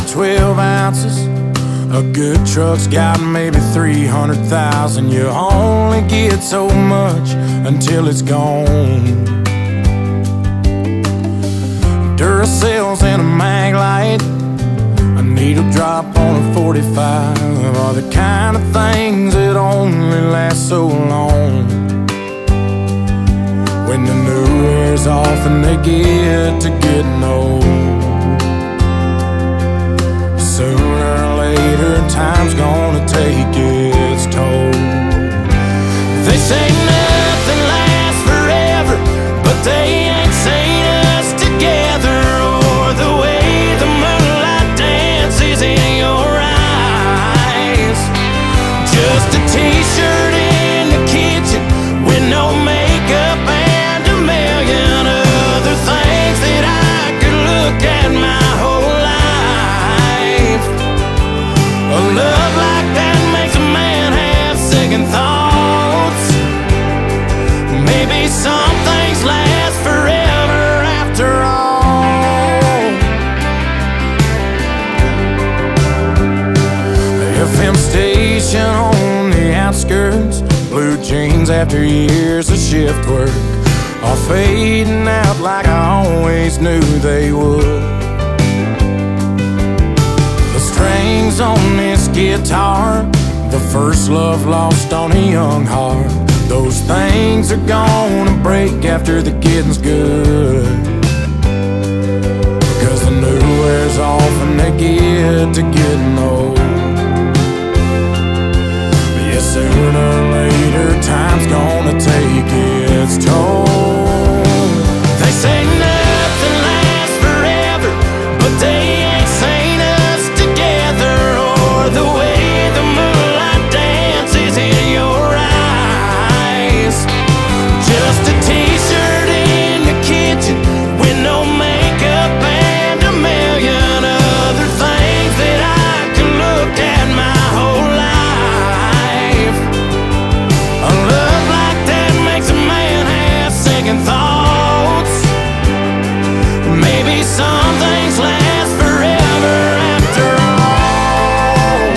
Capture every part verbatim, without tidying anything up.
twelve ounces. A good truck's got maybe three hundred thousand. You only get so much until it's gone. Duracells and a mag light, a needle drop on a forty-five are the kind of things that only last so long. When the new wears off and they get to getting old, sooner or later time's gonna take its toll. They say nothing lasts forever, but they ain't seen us together, or the way the moonlight dances in your eyes. Just a t-shirt in the kitchen with no makeup and a million other things that I could look at my whole life. A love like that makes a man have second thoughts. Maybe some things last forever after all. The F M station on the outskirts, blue jeans after years of shift work, are fading out like I always knew they would. The strings on this guitar, the first love lost on a young heart, those things are gonna break after the getting's good. Cause the new wears off and they get to getting old. Yeah, sooner or later time's gonna take its toll. They say nothing lasts forever, but they ain't seen us together, or the way the moonlight dances in your eyes. Just a t-shirt in the kitchen with no makeup and a million other things that I can look at my whole life. A love like that makes a man have second thoughts. Maybe some things last forever after all.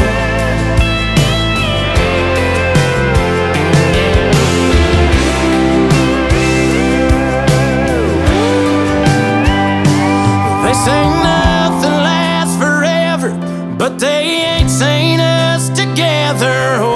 They say nothing lasts forever, but they ain't seen us together,